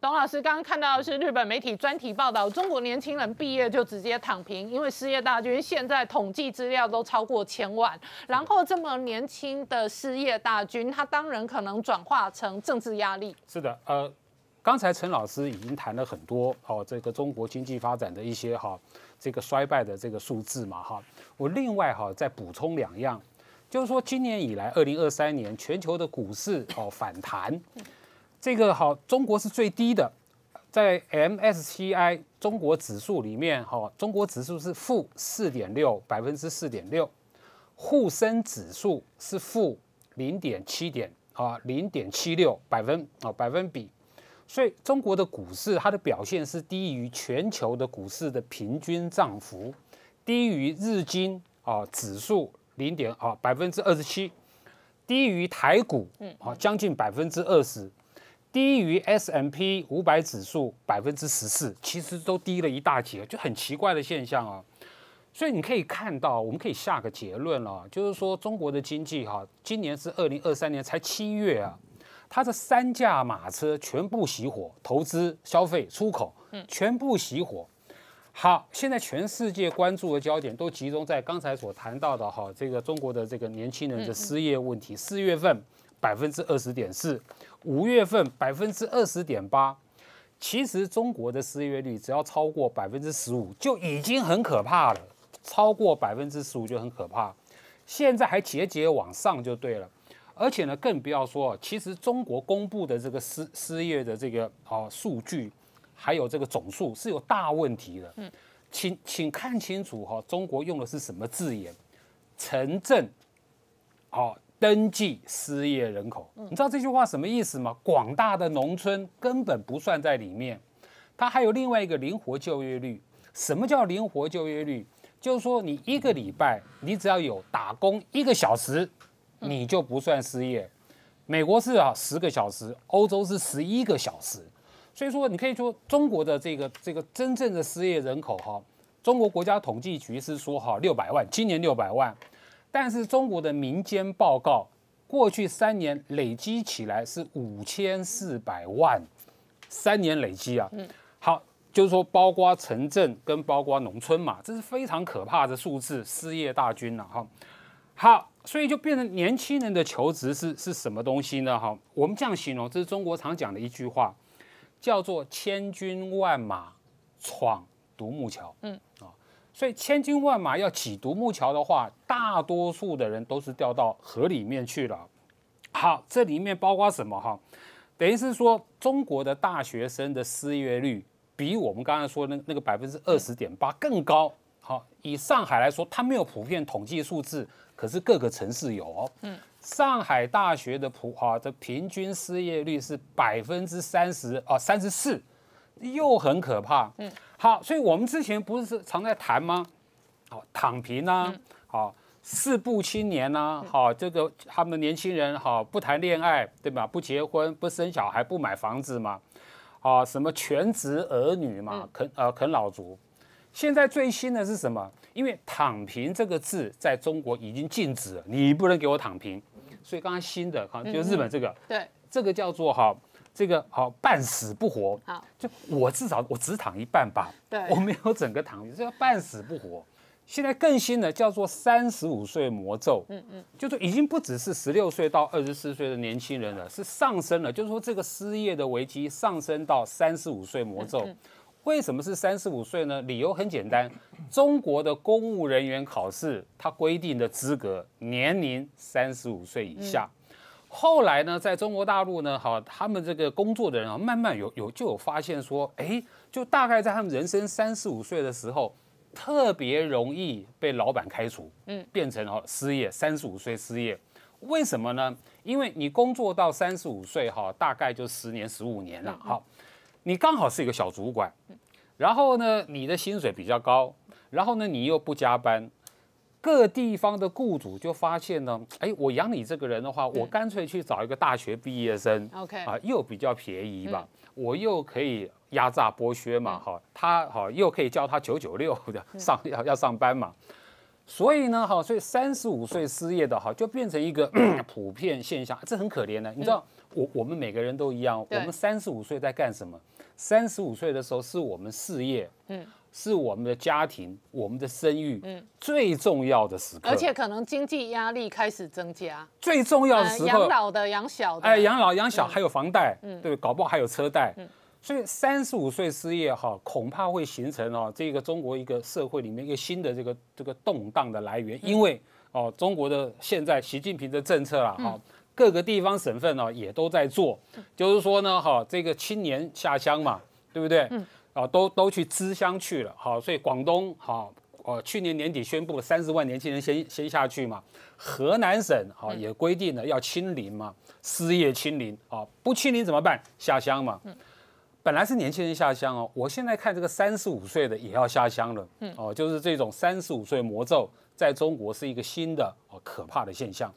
董老师刚刚看到的是日本媒体专题报道，中国年轻人毕业就直接躺平，因为失业大军现在统计资料都超过1000万，然后这么年轻的失业大军，他当然可能转化成政治压力。 是的，刚才陈老师已经谈了很多这个中国经济发展的一些这个衰败的这个数字嘛我另外再补充2样，就是说今年以来，2023年全球的股市反弹。这个中国是最低的，在 MSCI 中国指数里面，中国指数是负4.6%，4.6%，沪深指数是负0.76%百分比，所以中国的股市它的表现是低于全球的股市的平均涨幅，低于日经指数27%，低于台股将近20%。低于 S&P 500指数14%，其实都低了一大截，就很奇怪的现象啊。所以你可以看到，我们可以下个结论了，就是说中国的经济今年是2023年才7月啊，它的3驾马车全部熄火，投资、消费、出口，全部熄火。好，现在全世界关注的焦点都集中在刚才所谈到的这个中国的这个年轻人的失业问题，4月份20.4%，5月份20.8%。其实中国的失业率只要超过15%就已经很可怕了，超过15%就很可怕。现在还节节往上就对了，而且呢，更不要说，其实中国公布的这个失业的这个数据，还有这个总数是有大问题的。请看清楚中国用的是什么字眼？城镇登记失业人口，你知道这句话什么意思吗？广大的农村根本不算在里面。它还有另外一个灵活就业率。什么叫灵活就业率？就是说你1个礼拜，你只要有打工1个小时，你就不算失业。美国是10个小时，欧洲是11个小时。所以说，你可以说中国的这个真正的失业人口中国国家统计局是说600万，今年600万。但是中国的民间报告，过去3年累积起来是5400万，3年累积啊。好，就是说包括城镇跟包括农村嘛，这是非常可怕的数字，失业大军好，所以就变成年轻人的求职是什么东西呢？我们这样形容，这是中国常讲的一句话，叫做千军万马闯独木桥。所以千军万马要挤独木桥的话，大多数的人都是掉到河里面去了。好，这里面包括什么等于是说，中国的大学生的失业率比我们刚才说那个20.8%更高。以上海来说，它没有普遍统计数字，可是各个城市有上海大学的平均失业率是34%，又很可怕。好，所以我们之前不是常在谈吗？躺平啊，四不青年啊，这个他们的年轻人不谈恋爱，对吧？不结婚，不生小孩，不买房子嘛，什么全职儿女嘛，啃老族。现在最新的是什么？因为躺平这个字在中国已经禁止了，你不能给我躺平。所以刚刚新的就日本这个， 对， 这个叫做这个半死不活，就我至少我只躺一半吧，我没有整个躺平，这叫半死不活。现在更新的叫做35岁魔咒，就是已经不只是16岁到24岁的年轻人了，是上升了，就是说这个失业的危机上升到35岁魔咒。为什么是35岁呢？理由很简单，中国的公务人员考试它规定的资格年龄35岁以下。后来呢，在中国大陆呢，他们这个工作的人慢慢就有发现说，就大概在他们人生35岁的时候，特别容易被老板开除，变成失业，35岁失业。为什么呢？因为你工作到35岁大概就10年15年了，你刚好是一个小主管，然后呢，你的薪水比较高，然后呢，你又不加班。各地方的雇主就发现呢，我养你这个人的话，我干脆去找一个大学毕业生又比较便宜吧，我又可以压榨剥削嘛，他又可以叫他996的要上班嘛，所以呢，所以35岁失业的就变成一个普遍现象，这很可怜的。你知道我们每个人都一样，我们35岁在干什么？35岁的时候是我们事业，是我们的家庭、我们的生育，最重要的时刻， 而且可能经济压力开始增加， 最重要的时刻， 养老的、养小的， 养老养小还有房贷，对，搞不好还有车贷，所以35岁失业哈，恐怕会形成这个中国一个社会里面一个新的这个动荡的来源，因为中国的现在习近平的政策啦各个地方省份也都在做，就是说呢这个青年下乡嘛，对不对？都去支乡去了，所以广东去年年底宣布了30万年轻人先下去嘛，河南省也规定了要清零嘛，失业清零不清零怎么办？下乡嘛。本来是年轻人下乡我现在看这个35岁的也要下乡了，就是这种35岁魔咒在中国是一个新的可怕的现象。